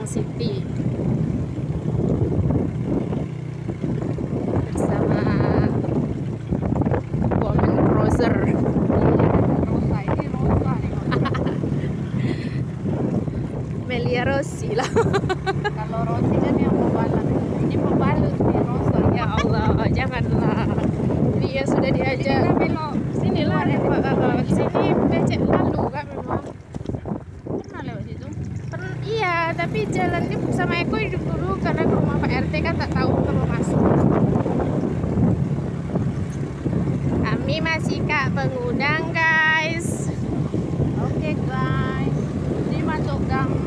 City bersama Woman Browser. Rosa ini Rosa nih. Melia Rossi lah. Kalau Rosi kan yang pembalap, ini pembalut nih Rosa. Ya Allah, janganlah. Dia sudah diajak. Kita belok Sini lah, sini becek lalu kan memang. pernah lewat situ. Iya, tapi jalannya sama Eko hidup dulu karena ke rumah Pak RT kan tak tahu kalau masuk. Kami masih Kak pengundang guys. Oke guys, ini masuk gang